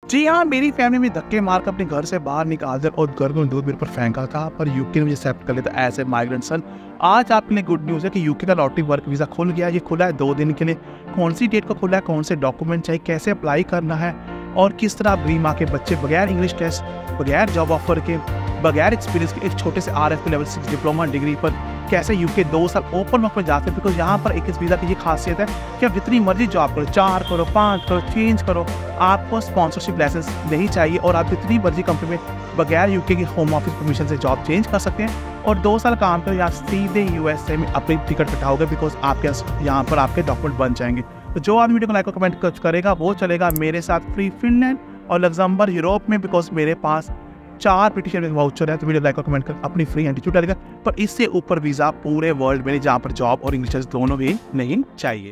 जी हाँ, मेरी फैमिली में धक्के मार कर अपने घर से बाहर निकाल कर और घर को दूध मेरे पर फेंका था, पर यूके ने मुझे एक्सेप्ट कर लिया था एज ए माइग्रेंट सन। आज आपके लिए गुड न्यूज़ है कि यूके का लॉटरी वर्क वीज़ा खुल गया। ये खुला है 2 दिन के लिए। कौन सी डेट को खुला है, कौन से डॉक्यूमेंट चाहिए, कैसे अप्लाई करना है और किस तरह आप गरीब माँ के बच्चे बगैर इंग्लिश टेस्ट, बगैर जॉब ऑफर के, बगैर एक्सपीरियंस के एक छोटे से RF लेवल 6 डिप्लोमा डिग्री पर कैसे यूके 2 साल ओपन वर्क में जाते हैं। बिकॉज यहाँ पर एक इस वीज़ा की ये खासियत है कि आप जितनी मर्जी जॉब करो, 4 करो, 5 करो, चेंज करो, आपको स्पॉन्सरशिप लाइसेंस नहीं चाहिए और आप जितनी मर्जी कंपनी में बगैर यूके की होम ऑफिस परमिशन से जॉब चेंज कर सकते हैं और 2 साल काम करो या सीधे USA में अपनी टिकट कटाओगे। बिकॉज आपके यहाँ पर आपके डॉक्यूमेंट बन जाएंगे। तो जो आदमी वीडियो को लाइक और कमेंट करेगा वो चलेगा मेरे साथ फ्री फिनलैंड और लग्जमबर्ग यूरोप में। बिकॉज मेरे पास 4 पिटिशन में वाउचर है, तो वीडियो लाइक और कमेंट कर अपनी फ्री एंटीट्यूड डालेगा। पर इससे ऊपर वीज़ा पूरे वर्ल्ड में जहाँ पर जॉब और इंग्लिश दोनों भी नहीं चाहिए।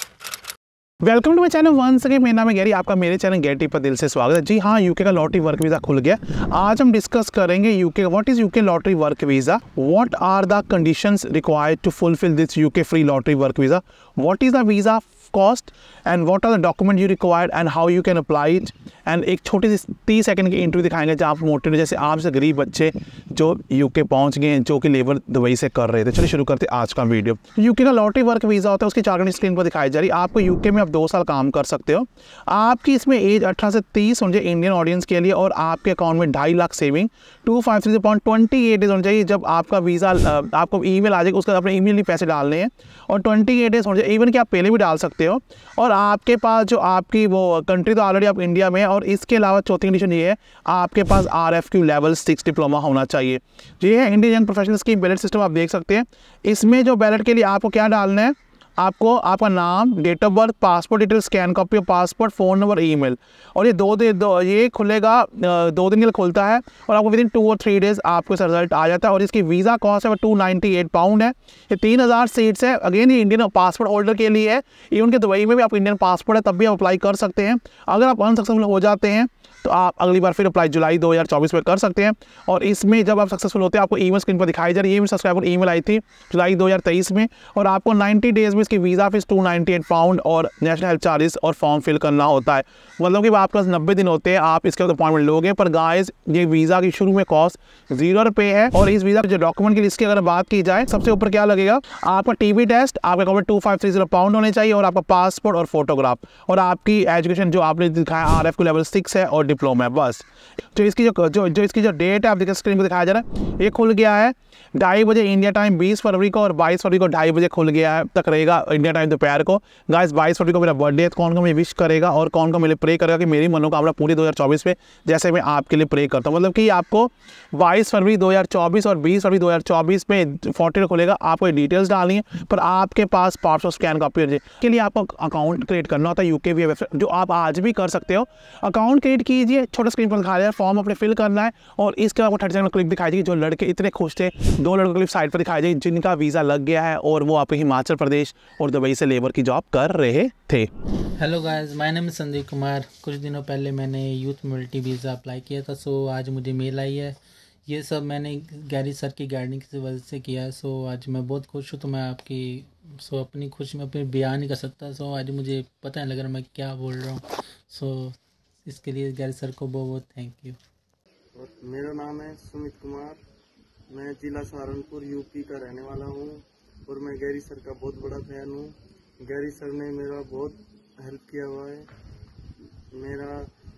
Welcome to my channel once again. मेरा नाम है गैरी, आपका मेरे चैनल गैरी पर दिल से स्वागत है। जी हाँ, यूके का लॉटरी वर्क वीज़ा खुल गया। आज हम डिस्कस करेंगे UK what is UK lottery work visa, what are the conditions required to fulfil this UK free lottery work visa, what is the visa cost and what are the document you required and how you can apply it. And एक छोटी सी 30 second की interview दिखाएंगे जहाँ आप motive जैसे आप से गरीब बच्चे जो यूके पहुँच गए हैं, जो कि लेबर दुबई से कर रहे थे। चलिए शुरू करते हैं आज का वीडियो। यूके का लॉटरी वर्क वीज़ा होता है, उसकी चार्ट स्क्रीन पर दिखाई जा रही है। आपको यूके में आप 2 साल काम कर सकते हो। आपकी इसमें एज 18 से 30 होनी चाहिए इंडियन ऑडियंस के लिए और आपके अकाउंट में 2.5 लाख सेविंग 253.28 डेज होनी चाहिए। जब आपका वीज़ा आपको ईमेल आ जाएगा, उसका अपने ईमेल में पैसे डालने हैं और 28 डेज होने चाहिए। इवन कि आप पहले भी डाल सकते हो। और आपके पास जो आपकी वो कंट्री तो ऑलरेडी आप इंडिया में है और इसके अलावा चौथी कंडीशन ये है आपके पास RFQ लेवल 6 डिप्लोमा होना चाहिए। ये है Indian professional scheme ballot system, आप देख सकते हैं। इसमें जो बैलेट के लिए आपको क्या डालना है, आपको आपका नाम, date of birth, passport detail, scan copy of passport, phone number, email. और ये ये खुलेगा 2 दिन के लिए खुलता है और आपको विदिन 2 और 3 डेज़ आपको इस रिजल्ट आ जाता है। और इसकी वीज़ा कॉस्ट है वो 298 पाउंड है। ये 3000 सीट्स है। अगेन ये इंडियन पासपोर्ट होल्डर के लिए है। इवन के दुबई में भी आप इंडियन पासपोर्ट है तब भी आप अप्लाई कर सकते हैं। अगर आप अनसक्सेसफुल हो जाते हैं तो आप अगली बार फिर अप्लाई जुलाई 2024 में कर सकते हैं। और इसमें जब आप सक्सेसफुल होते हैं आपको ईमेल स्क्रीन पर दिखाई जा रही है। सब्सक्राइबर ईमेल आई थी जुलाई 2023 में और आपको 90 डेज़ में इसकी वीज़ा फीस 298 पाउंड और नेशनल हेल्थ चार्जेस और फॉर्म फिल करना होता है। मतलब कि आपके पास 90 दिन होते हैं, आप इसके बाद अपॉइंटमेंट लोगे। पर गाइस ये वीज़ा की शुरू में कॉस्ट 0 रुपये है। और इस वीज़ा के जो डॉक्यूमेंट की लिस्ट की अगर बात की जाए, सबसे ऊपर क्या लगेगा, आपका TB टेस्ट, आपके अकाउंट में 2530 पाउंड होने चाहिए और आपका पासपोर्ट और फोटोग्राफ और आपकी एजुकेशन जो आपने दिखाया RF लेवल 6 है और डिप्लोमा है, बस। तो इसकी जो डेट है आप देखिए स्क्रीन पर दिखाया जा रहा है, ये खुल गया है 2:30 बजे इंडिया टाइम 20 फरवरी को और 22 फरवरी को 2:30 बजे खुल गया है तक रहेगा इंडिया टाइम दोपहर को। गाइस 22 फरवरी को मेरा बर्थडे है, तो कौन मुझे विश करेगा और कौन मेरे प्रे करेगा कि मेरी मनोकामना पूरी 2024 में जैसे मैं आपके लिए प्रे करता हूँ। मतलब कि आपको 22 फरवरी 2024 और 20 फरवरी 2024 में 40 को खुलेगा। आपको डिटेल्स डालनी है पर आपके पास पासपोर्ट स्कैन कॉपी के लिए आपको अकाउंट क्रिएट करना होता है यूके वी वेबसाइट, जो आप आज भी कर सकते हो। अकाउंट क्रिएट कीजिए, छोटा स्क्रीन पर दिखा रहा है, फॉर्म अपने फिल करना है और इसके आपको 30 सेकंड क्लिप दिखाई देगी। जो लड़के इतने खुश थे, 2 लड़कों क्लिप साइड पर दिखाई देगी जिनका वीज़ा लग गया है और वो आपके हिमाचल प्रदेश और दुबई से लेबर की जॉब कर रहे थे। Hello guys, my name is Sandeep Kumar. कुछ दिनों पहले मैंने यूथ मोबिलिटी वीज़ा अप्लाई किया था। सो आज मुझे मेल आई है। ये सब मैंने गैरी सर की गाइडिंग की वजह से किया है। सो आज मैं बहुत खुश हूँ। तो मैं अपनी खुशी में अपनी बयान नहीं कर सकता। सो आज मुझे पता नहीं लग रहा मैं क्या बोल रहा हूँ। सो इसके लिए गैरी सर को बहुत बहुत थैंक यू। मेरा नाम है सुमित कुमार, मैं जिला सहारनपुर यूपी का रहने वाला हूँ और मैं गैरी सर का बहुत बड़ा फैन हूँ। गैरी सर ने मेरा बहुत हेल्प किया हुआ है। मेरा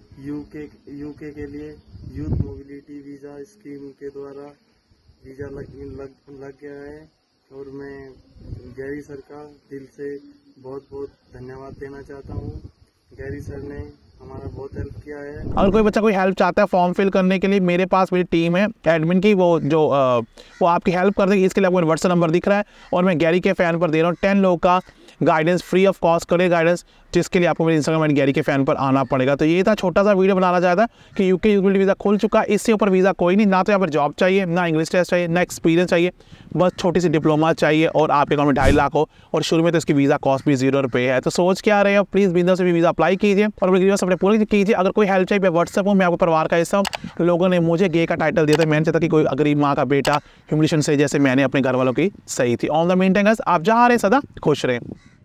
यूके के लिए यूथ मोबिलिटी वीज़ा स्कीम के द्वारा वीज़ा लग गया है और मैं गैरी सर का दिल से बहुत बहुत धन्यवाद देना चाहता हूँ। गैरी सर ने हमारा बहुत हेल्प किया है। अगर कोई बच्चा कोई हेल्प चाहता है फॉर्म फिल करने के लिए, मेरे पास मेरी टीम है एडमिन की, वो आपकी हेल्प कर देगी। इसके लिए आपको व्हाट्सएप नंबर दिख रहा है और मैं गैरी के फ़ैन पर दे रहा हूँ 10 लोग का गाइडेंस फ्री ऑफ कॉस्ट करे गाइडेंस, जिसके लिए आपको मेरे इंस्टाग्राम एंड गैरी के फ़ैन पर आना पड़ेगा। तो ये था छोटा सा वीडियो बनाना चाहता कि यूके यूथ वीज़ा खुल चुका है। इससे ऊपर वीज़ा कोई नहीं, ना तो यहाँ पर जॉब चाहिए, ना इंग्लिश टेस्ट चाहिए, ना एक्सपीरियंस चाहिए, बस छोटी सी डिप्लोमा चाहिए और आपके अकाउंट में 2.5 लाख हो और शुरू में तो इसकी वीज़ा कॉस्ट भी 0 रुपये है। तो सोच क्या रहे हो, प्लीज़ बिंदु से भी वीज़ा अप्लाई कीजिए और अपने अपने पूरे कीजिए। अगर कोई हेल्प चाहिए व्हाट्सएप हो, मैं आपको परिवार का हिस्सा हूँ। लोगों ने मुझे गे का टाइटल दिया था, मैंने चाहता कि कोई गरीब माँ का बेटा ह्यूमिलेशन से जैसे मैंने अपने घर वालों की सही थी। ऑन द मेन टाइम आप जहाँ रहे सदा खुश रहें।